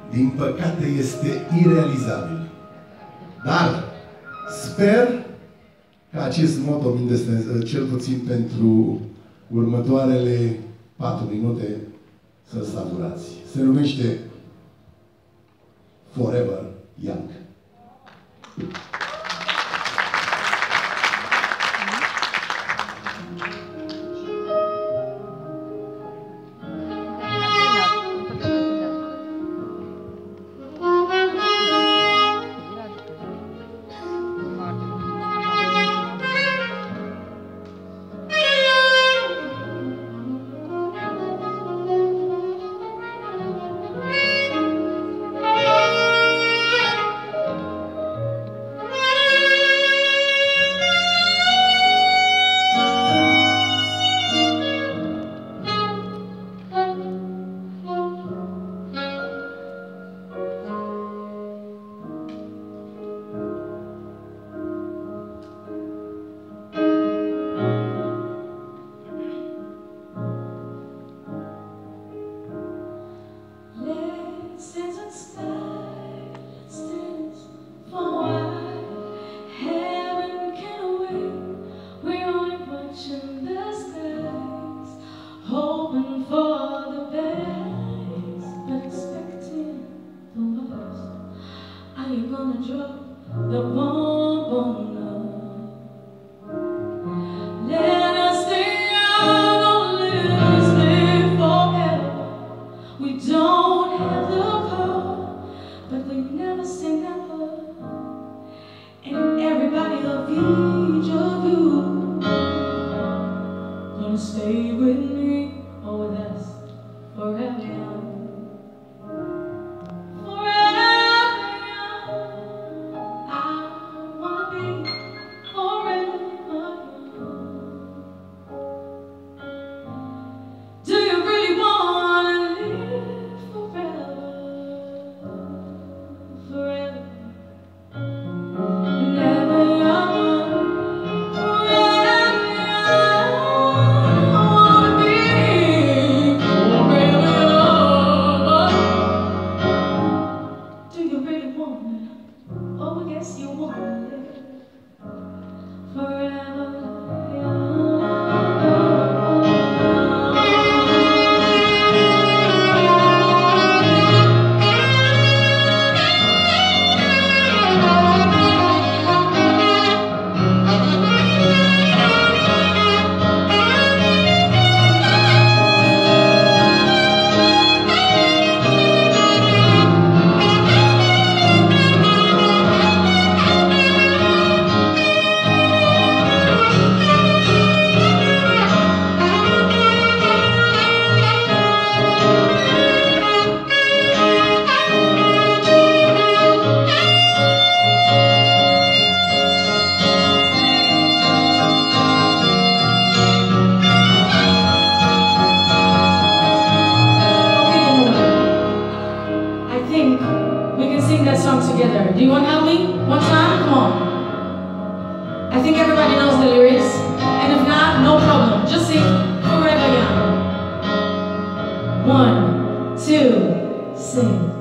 din păcate, este irealizabil. Dar sper că acest motto, cel puțin pentru următoarele 4 minute, să-l savurați. Se numește Forever Young. Stay with me or with us forever young. Forever young. I wanna be forever young. Do you really wanna live forever? Forever. Never young. Forever young. Together. Do you want to help me? One time? Come on. I think everybody knows the lyrics. And if not, no problem. Just sing Forever Young. 1, 2, sing.